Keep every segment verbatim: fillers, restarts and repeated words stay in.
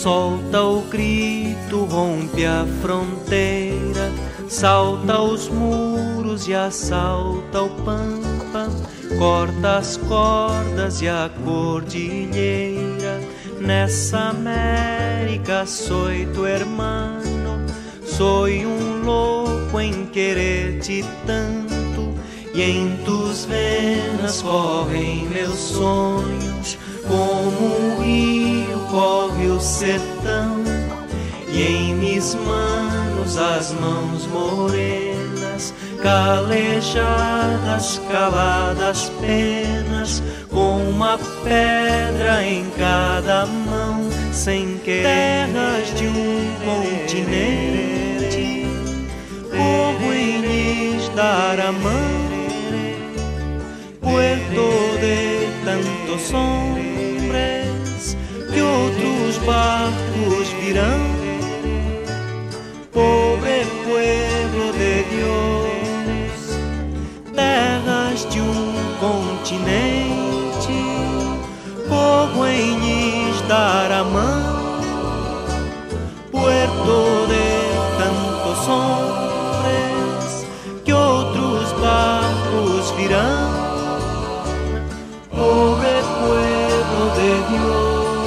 solta o grito, rompe a fronteira, salta os muros e assalta o pampa, corta as cordas e a cordilheira. Nessa América soy tu hermano, soy un loco en querer-te tanto, e em tus venas correm meus sonhos, como um rio corre o sertão, e em mis manos as mãos morenas, calejadas, caladas penas, com uma pedra em cada mão, sem querer. Terras de um continente, corro em Isdaramã, puerto de tantos hombres, que outros barcos virão. Pobre pueblo de Dios, terras de um continente, corro em Isdaramã, puerto de tantos hombres, que outros barcos virão. Pobre pueblo de Dios.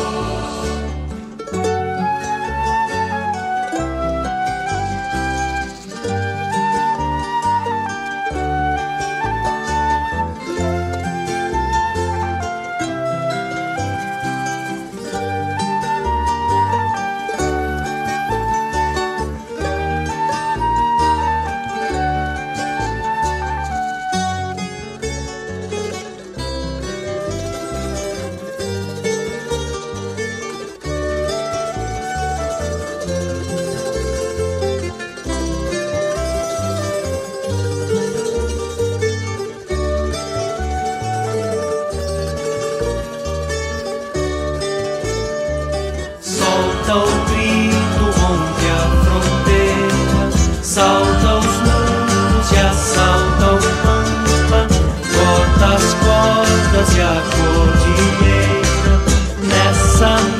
Salta o grito, rompe a fronteira, salta os muros e assalta o pampa, corta as cordas e a cordilheira. Nessa